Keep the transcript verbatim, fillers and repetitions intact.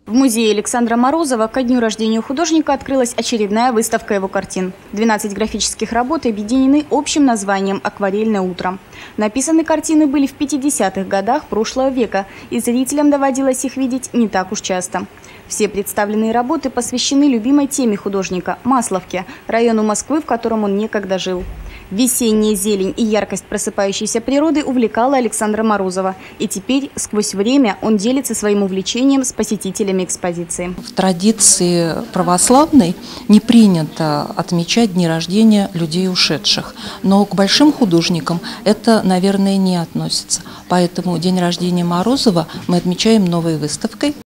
В музее Александра Морозова ко дню рождения художника открылась очередная выставка его картин. двенадцать графических работ объединены общим названием «Акварельное утро». Написаны картины были в пятидесятых годах прошлого века, и зрителям доводилось их видеть не так уж часто. Все представленные работы посвящены любимой теме художника – Масловке, району Москвы, в котором он некогда жил. Весенняя зелень и яркость просыпающейся природы увлекала Александра Морозова. И теперь, сквозь время, он делится своим увлечением с посетителями экспозиции. В традиции православной не принято отмечать дни рождения людей ушедших. Но к большим художникам это, наверное, не относится. Поэтому день рождения Морозова мы отмечаем новой выставкой.